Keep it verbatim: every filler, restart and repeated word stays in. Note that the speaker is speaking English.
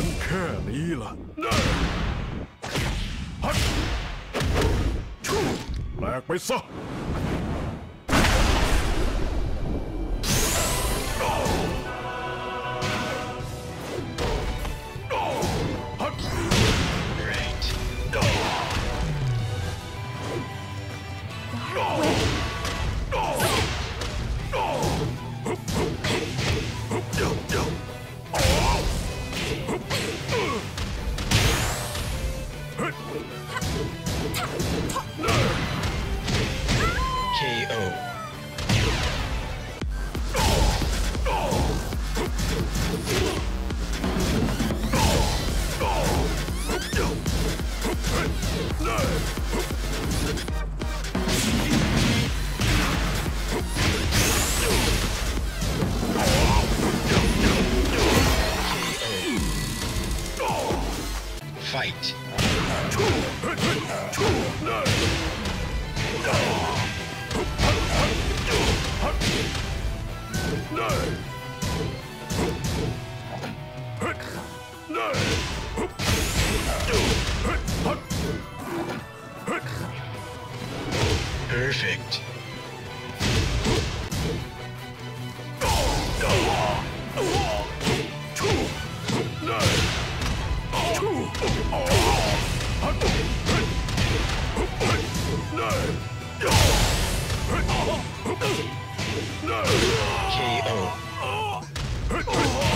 นแค่นี้ล่ะฮัดแหลกไปซะ Fight. Perfect.